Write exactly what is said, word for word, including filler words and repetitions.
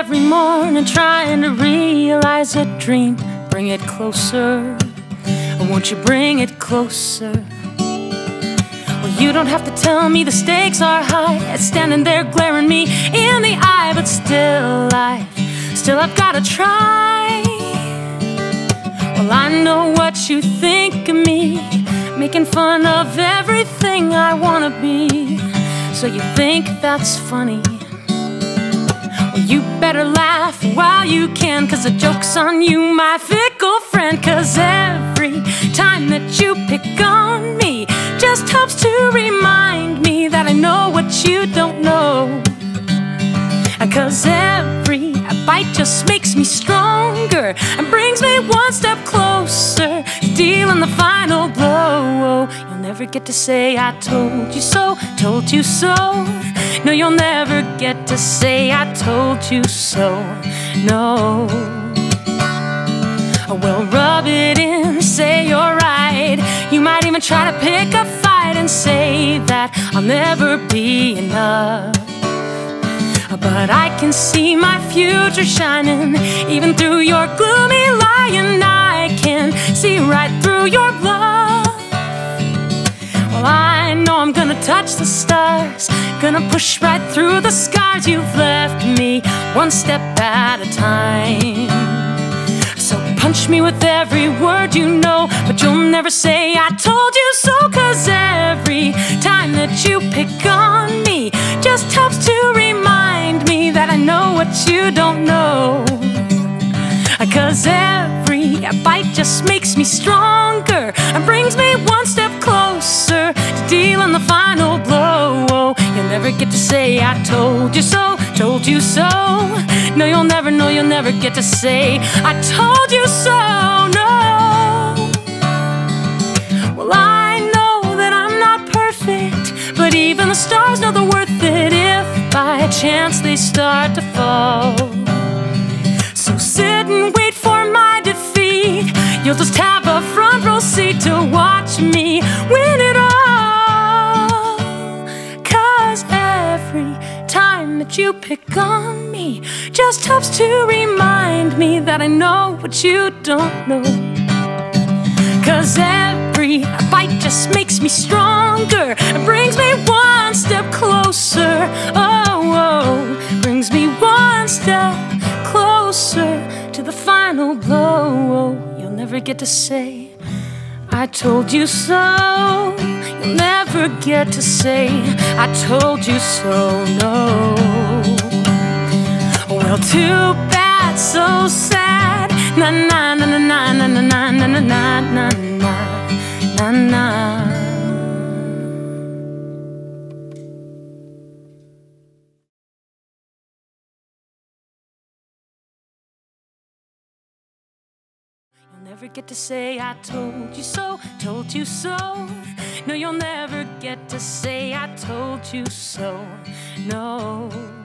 every morning trying to realize a dream. Bring it closer, won't you bring it closer? Well, you don't have to tell me the stakes are high. It's standing there glaring me in the eye, but still I, still I've gotta try. Well, I know what you think of me, making fun of everything I wanna be. So you think that's funny? Well, you better laugh while you can, 'cause the joke's on you, my fickle friend. 'Cause every time that you pick on me just helps to remind me that I know what you don't know. 'Cause every bite just makes me stronger and brings me one step closer to dealing the final blow. You'll never get to say I told you so, told you so. No, you'll never get to say I told you so, no. Well, rub it in, say you're right. You might even try to pick a fight and say that I'll never be enough. But I can see my future shining even through your gloomy lying. I can see right through your bluff. Well, I know I'm gonna touch the stars, gonna push right through the scars. You've left me one step at a time. So punch me with every word you know, but you'll never say I told you so. 'Cause every time that you pick on me just helps to remind me that I know what you don't know. 'Cause every bite just makes me stronger and brings me one step closer to dealing the final blow. You'll never get to say I told you so, told you so. No, you'll never, no, you'll never get to say I told you so, no. Well, I know that I'm not perfect, but even the stars know they're worth it if by chance they start to fall. So sit and wait for my defeat. You'll just have a front row seat to watch me win it all. 'Cause every time that you pick on me just helps to remind me that I know what you don't know. 'Cause every bite just makes me stronger and brings me one step closer. Oh, oh, brings me one step closer to the final blow. You'll never get to say I told you so. You'll never get to say I told you so, no. Well, too bad, so sad. Na na na na na na na na na na na na na na. Never get to say I told you so, told you so. No, you'll never get to say I told you so, no.